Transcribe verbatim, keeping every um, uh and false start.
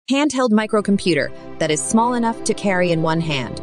Handheld microcomputer that is small enough to carry in one hand.